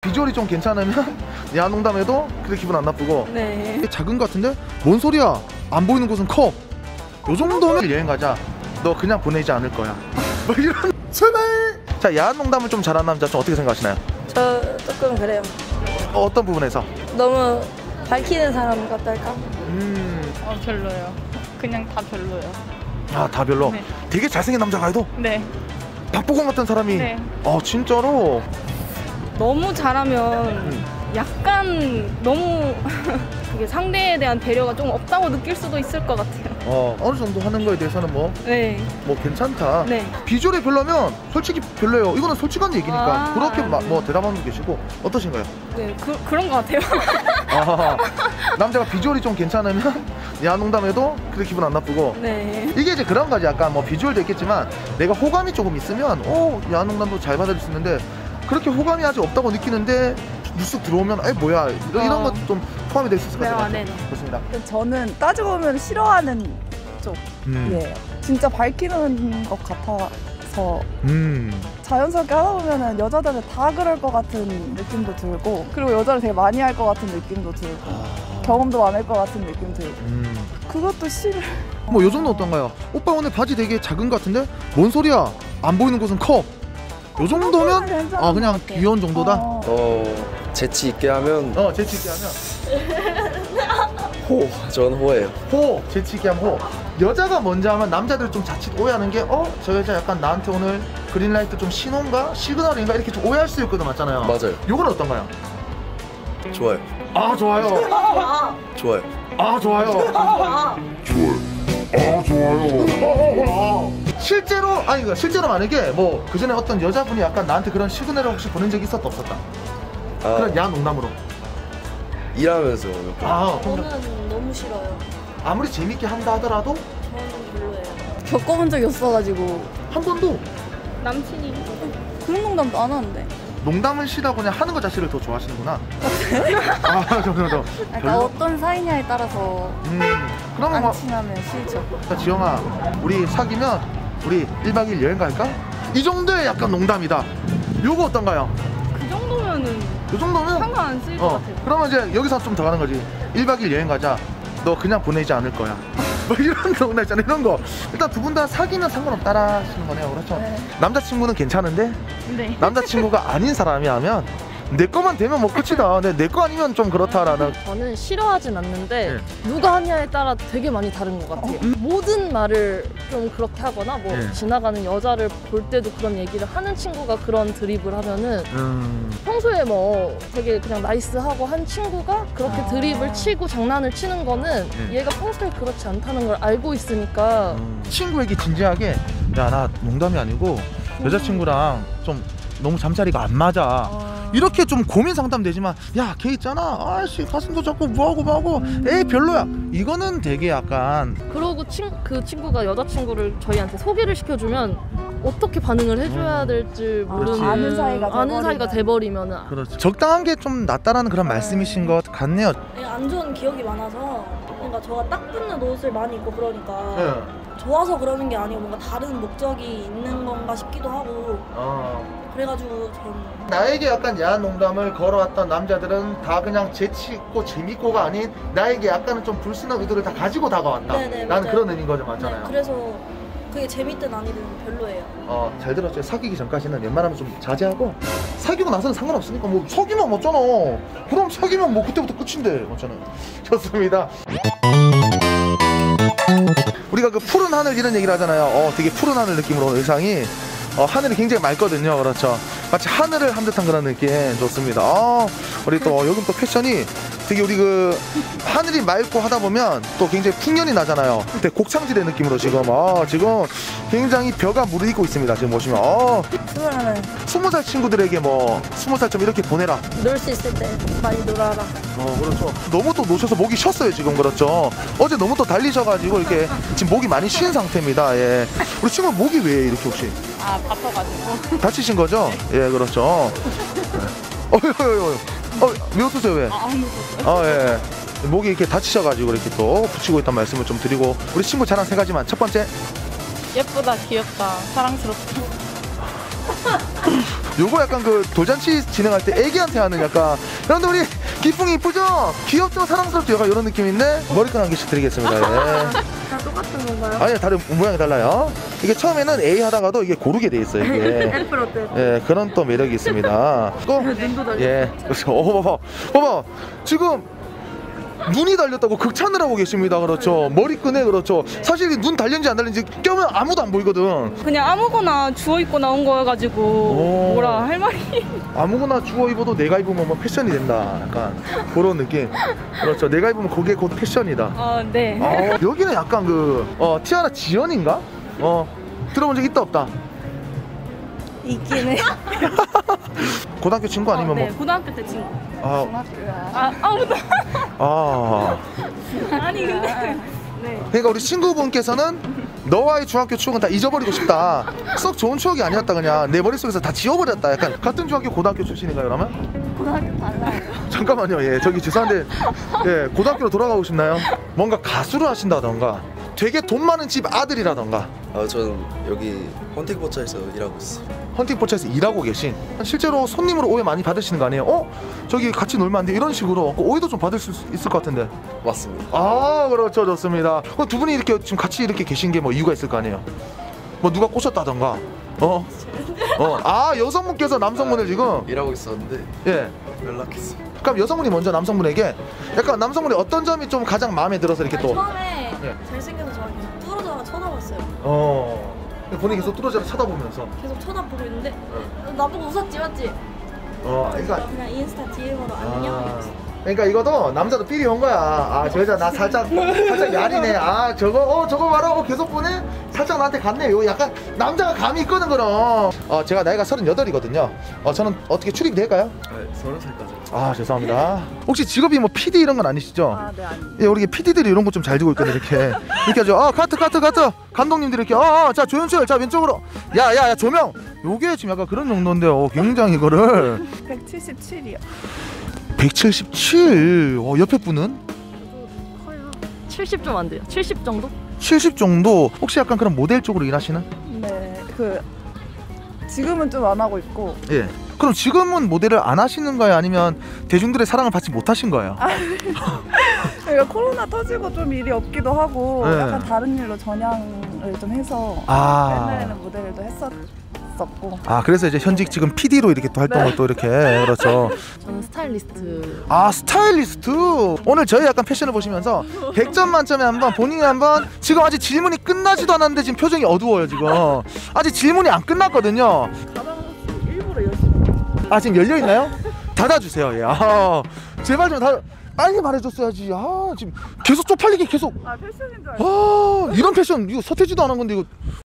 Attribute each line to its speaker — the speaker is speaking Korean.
Speaker 1: 비주얼이 좀 괜찮으면 야 농담해도 그렇게 기분 안 나쁘고.
Speaker 2: 네.
Speaker 1: 작은 것 같은데? 뭔 소리야? 안 보이는 곳은 커. 요 정도면 여행 가자. 너 그냥 보내지 않을 거야. 뭐 이런 제발. 자, 야한 농담을 좀 잘하는 남자 좀 어떻게 생각하시나요?
Speaker 2: 저 조금 그래요.
Speaker 1: 어떤 부분에서?
Speaker 2: 너무 밝히는 사람 같달까?
Speaker 3: 별로요. 그냥 다 별로요.
Speaker 1: 아, 다 별로?
Speaker 3: 네.
Speaker 1: 되게 잘생긴 남자가 해도?
Speaker 3: 네.
Speaker 1: 박보검 같은 사람이?
Speaker 3: 네.
Speaker 1: 진짜로?
Speaker 3: 너무 잘하면 약간 너무 그게 상대에 대한 배려가 좀 없다고 느낄 수도 있을 것 같아요.
Speaker 1: 어느 정도 하는 거에 대해서는 뭐
Speaker 3: 네.
Speaker 1: 괜찮다.
Speaker 3: 네.
Speaker 1: 비주얼이 별로면 솔직히 별로예요. 이거는 솔직한 얘기니까. 그렇게 뭐 대답하는 분 계시고. 어떠신가요?
Speaker 3: 네. 그런 것 같아요.
Speaker 1: 남자가 비주얼이 좀 괜찮으면 야 농담해도 그렇게 기분 안 나쁘고.
Speaker 3: 네.
Speaker 1: 이게 이제 그런 거지. 약간 뭐 비주얼도 있겠지만 내가 호감이 조금 있으면 야 농담도 잘 받아줄 수 있는데, 그렇게 호감이 아직 없다고 느끼는데 뉴스 들어오면 뭐야 이런 것도 좀 포함이 될 수 있을 것 같아요.
Speaker 3: 네.
Speaker 1: 좋습니다.
Speaker 4: 저는 따지고 보면 싫어하는 쪽이에요. 진짜 밝히는 것 같아서 자연스럽게 하다 보면은 여자들은 다 그럴 것 같은 느낌도 들고, 그리고 여자를 되게 많이 할 것 같은 느낌도 들고, 경험도 많을 것 같은 느낌 들고, 그것도 싫어.
Speaker 1: 뭐 요 정도 어떤가요? 오빠 오늘 바지 되게 작은 것 같은데? 뭔 소리야? 안 보이는 곳은 커. 요 정도면 그냥 귀여운 정도다?
Speaker 5: 재치 있게 하면
Speaker 1: 재치 있게 하면
Speaker 5: 호. 전 호예요.
Speaker 1: 호! 재치 있게 하면 호. 여자가 먼저 하면 남자들 좀 자칫 오해하는 게 저 여자 약간 나한테 오늘 그린라이트 좀 신호인가? 시그널인가? 이렇게 좀 오해할 수 있거든. 맞잖아요.
Speaker 5: 맞아요.
Speaker 1: 요건 어떤가요?
Speaker 5: 좋아요.
Speaker 1: 좋아요.
Speaker 5: 좋아요.
Speaker 1: 좋아요. 실제로 만약에 뭐 그전에 어떤 여자분이 약간 나한테 그런 시그널을 혹시 보낸 적이 있었다 없었다? 그런 야 농담으로
Speaker 5: 일하면서
Speaker 2: 저는 너무 싫어요.
Speaker 1: 아무리 재밌게 한다 하더라도
Speaker 2: 저는 별로예요.
Speaker 4: 겪어본 적이 없어가지고
Speaker 1: 한 번도
Speaker 3: 남친이
Speaker 4: 그런 농담도 안 하는데.
Speaker 1: 농담을 싫어하고 그냥 하는 것 자체를 더 좋아하시는구나. 저
Speaker 4: 약간 어떤 사이냐에 따라서
Speaker 1: 그러면
Speaker 4: 안 친하면 싫죠.
Speaker 1: 지영아, 우리 사귀면 우리 1박 2일 여행 갈까? 이 정도의 약간 농담이다. 요거 어떤가요?
Speaker 3: 그 정도면은
Speaker 1: 요 정도면
Speaker 3: 상관 안 쓸 것 같아요.
Speaker 1: 그러면 이제 여기서 좀 더 가는 거지. 1박 2일 여행 가자. 너 그냥 보내지 않을 거야. 뭐 이런 농담 있잖아. 이런 거. 일단 두 분 다 사귀면 상관없다라 하시는 거네요. 그렇죠?
Speaker 4: 네.
Speaker 1: 남자친구는 괜찮은데
Speaker 3: 네.
Speaker 1: 남자친구가 아닌 사람이 하면 내 거만 되면 뭐 끝이다. 근데 내 거 아니면 좀 그렇다라는.
Speaker 6: 저는 싫어하진 않는데
Speaker 1: 네.
Speaker 6: 누가 하냐에 따라 되게 많이 다른 것 같아요. 모든 말을 좀 그렇게 하거나 뭐
Speaker 1: 네.
Speaker 6: 지나가는 여자를 볼 때도 그런 얘기를 하는 친구가 그런 드립을 하면은 평소에 뭐 되게 그냥 나이스하고 한 친구가 그렇게 드립을 치고 장난을 치는 거는 얘가 평소에 그렇지 않다는 걸 알고 있으니까
Speaker 1: 친구에게 진지하게 야, 나 농담이 아니고 여자친구랑 좀 너무 잠자리가 안 맞아. 이렇게 좀 고민 상담 되지만 야, 걔 있잖아. 아씨 가슴도 잡고 뭐하고 에이 별로야. 이거는 되게 약간.
Speaker 6: 그러고 그 친구가 여자친구를 저희한테 소개를 시켜주면 어떻게 반응을 해줘야 될지 모르는
Speaker 4: 아는 사이가
Speaker 6: 돼버리면은
Speaker 1: 그렇죠. 적당한 게 좀 낫다라는 그런 말씀이신 것 같네요.
Speaker 2: 안 좋은 기억이 많아서 뭔가 저가 딱 붙는 옷을 많이 입고 그러니까 좋아서 그러는 게 아니고 뭔가 다른 목적이 있는 건가 싶기도 하고 그래가지고 저는
Speaker 1: 나에게 약간 야한 농담을 걸어왔던 남자들은 다 그냥 재치있고 재밌고가 아닌 나에게 약간은 좀 불순한 의도를 다 가지고 다가왔다.
Speaker 2: 네네,
Speaker 1: 나는
Speaker 2: 맞아요.
Speaker 1: 그런 의미인 거죠. 맞잖아요.
Speaker 2: 네, 그래서 그게 재밌든 아니든 별로예요.
Speaker 1: 잘 들었죠. 사귀기 전까지는 웬만하면 좀 자제하고 사귀고 나서는 상관없으니까 뭐 사귀면 맞잖아. 그럼 사귀면 뭐 그때부터 끝인데 맞잖아요. 좋습니다. 우리가 그 푸른 하늘 이런 얘기를 하잖아요. 되게 푸른 하늘 느낌으로 의상이 하늘이 굉장히 맑거든요. 그렇죠. 마치 하늘을 한 듯한 그런 느낌. 좋습니다. 우리 또 여기 또 패션이 되게 우리 그 하늘이 맑고 하다 보면 또 굉장히 풍년이 나잖아요. 되게 곡창지대 느낌으로 지금 지금 굉장히 벼가 무르익고 있습니다. 지금 보시면 20살 친구들에게 뭐 20살 좀 이렇게 보내라.
Speaker 2: 놀 수 있을 때 많이 놀아라.
Speaker 1: 그렇죠. 너무 또 노셔서 목이 쉬었어요 지금. 그렇죠. 어제 너무 또 달리셔가지고 이렇게 지금 목이 많이 쉰 상태입니다. 예. 우리 친구 목이 왜 이렇게 혹시?
Speaker 3: 바빠가지고.
Speaker 1: 다치신 거죠? 예, 그렇죠. 왜 웃으세요, 왜? 예. 목이 이렇게 다치셔가지고 이렇게 또 붙이고 있다는 말씀을 좀 드리고, 우리 친구 자랑 3가지만. 첫 번째,
Speaker 3: 예쁘다, 귀엽다, 사랑스럽다.
Speaker 1: 요거 약간 그 돌잔치 진행할 때 애기한테 하는 약간. 그런데 우리 기풍이 이쁘죠? 귀엽죠? 사랑스럽죠? 약간 이런 느낌인데 머리끈 한 개씩 드리겠습니다. 예.
Speaker 3: 다 똑같은 건가요?
Speaker 1: 아니요, 다른 모양이 달라요. 이게 처음에는 A 하다가도 이게 고르게 돼 있어요. 이게.
Speaker 3: 애플 어때요?
Speaker 1: 예, 그런 또 매력이 있습니다. 또
Speaker 3: 눈도 달려.
Speaker 1: 예, 그렇죠. 봐봐. 지금 눈이 달렸다고 극찬을 하고 계십니다. 그렇죠. 머리끈에 그렇죠. 사실 눈 달렸는지 안 달렸는지 껴면 아무도 안 보이거든.
Speaker 3: 그냥 아무거나 주워 입고 나온 거여가지고
Speaker 1: 오.
Speaker 3: 뭐라 할 말이.
Speaker 1: 아무거나 주워 입어도 내가 입으면 뭐 패션이 된다. 약간 그런 느낌. 그렇죠. 내가 입으면 그게 곧 패션이다.
Speaker 3: 네.
Speaker 1: 여기는 약간 그 티아라 지연인가? 들어본 적 있다 없다?
Speaker 2: 있긴 해.
Speaker 1: 고등학교 친구 아니면
Speaker 3: 네,
Speaker 1: 뭐?
Speaker 3: 고등학교 때 친구.
Speaker 1: 아,
Speaker 3: 아무도.
Speaker 1: 아.
Speaker 3: 아니 근데. 네.
Speaker 1: 그러니까 우리 친구분께서는 너와의 중학교 추억은 다 잊어버리고 싶다. 썩 좋은 추억이 아니었다. 그냥 내 머릿속에서 다 지워버렸다. 약간 같은 중학교 고등학교 출신인가요 그러면?
Speaker 2: 고등학교 달라요.
Speaker 1: 잠깐만요. 예, 저기 죄송한데 예, 고등학교로 돌아가고 싶나요? 뭔가 가수를 하신다던가 되게 돈 많은 집 아들이라던가
Speaker 5: 저는 여기 헌팅포차에서 일하고 있어요.
Speaker 1: 헌팅포차에서 일하고 계신 실제로 손님으로 오해 많이 받으시는 거 아니에요? 저기 같이 놀면 안 돼 이런 식으로 오해도 좀 받을 수 있을 것 같은데.
Speaker 5: 맞습니다.
Speaker 1: 아, 그렇죠. 좋습니다. 두 분이 이렇게 지금 같이 이렇게 계신 게 뭐 이유가 있을 거 아니에요? 뭐 누가 꼬셨다던가 여성분께서 남성분을 지금
Speaker 5: 일하고 있었는데
Speaker 1: 예.
Speaker 5: 연락했어요.
Speaker 1: 그럼 여성분이 먼저 남성분에게 약간 남성분이 어떤 점이 좀 가장 마음에 들어서 이렇게 또
Speaker 2: 처음에
Speaker 1: 네.
Speaker 2: 잘생겨서 저랑 계속 뚫어져가 쳐다봤어요.
Speaker 1: 본인이 계속 뚫어져라 쳐다보면서
Speaker 2: 계속 쳐다보고 있는데 나보고 웃었지 맞지?
Speaker 1: 그러니까
Speaker 2: 그냥 인스타 DM으로 안녕 이랬어.
Speaker 1: 그러니까 이것도 남자도 삘이 온 거야. 저 여자 나 살짝 야리네. 저거 봐라. 계속 보네. 살짝 나한테 갔네. 요 약간 남자가 감이 있거든 그럼. 제가 나이가 38이거든요. 저는 어떻게 출입이 될까요?
Speaker 5: 네, 30살까지.
Speaker 1: 죄송합니다. 혹시 직업이 뭐 PD 이런 건 아니시죠?
Speaker 4: 네, 아니에요.
Speaker 1: 예, 우리 PD들이 이런 거 좀 잘 지고 있거든 이렇게 하죠. 카트 감독님들이 이렇게 자 조연출 자 왼쪽으로 야 조명 요게 지금 약간 그런 정도인데 굉장히 이거를
Speaker 4: 177이요.
Speaker 1: 177 옆에 분은
Speaker 6: 커요. 70 좀 안 돼요. 70 정도?
Speaker 1: 70 정도. 혹시 약간 그런 모델 쪽으로 일하시는?
Speaker 4: 네, 지금은 좀 안 하고 있고.
Speaker 1: 예. 그럼 지금은 모델을 안 하시는 거예요? 아니면 대중들의 사랑을 받지 못하신 거예요?
Speaker 4: 그러니까 코로나 터지고 좀 일이 없기도 하고
Speaker 1: 네.
Speaker 4: 약간 다른 일로 전향을 좀 해서 옛날에는 모델도 했었고.
Speaker 1: 그래서 이제 현직 지금 PD로 이렇게 또 활동을 또 이렇게 그렇죠.
Speaker 6: 저는 스타일리스트.
Speaker 1: 스타일리스트. 오늘 저희 약간 패션을 보시면서 100점 만점에 한번 본인이 한번 지금 아직 질문이 끝나지도 않았는데 지금 표정이 어두워요 지금. 아직 질문이 안 끝났거든요.
Speaker 4: 일부러 열심히.
Speaker 1: 지금 열려 있나요? 닫아주세요. 예. 제발 좀 빨리 말해줬어야지. 지금 계속 쪽팔리게 계속.
Speaker 4: 패션인 줄 알고.
Speaker 1: 이런 패션 이거 서태지도 안 한 건데 이거